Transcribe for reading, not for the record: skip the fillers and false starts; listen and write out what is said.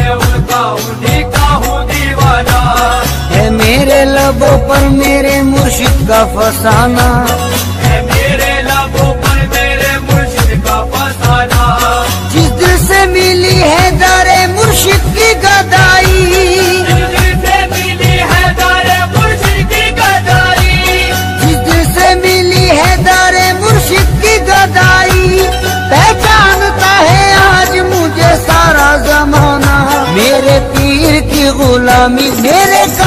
मैं उनका उन्हीं का हूँ दीवाना। है मेरे लबों पर मेरे मुर्शिद का फसाना, है मेरे लबों पर मेरे मुर्शिद का फसाना। जिस दिल से मिली है दारे मुर्शिद की गदाई, जिस दिल से मिली है दारे मुर्शिद की गदाई, जिस दिल से मिली है दारे मुर्शिद की गदाई, पहचानता है आज मुझे सारा जमाना। मेरे पीर की गुलामी मेरे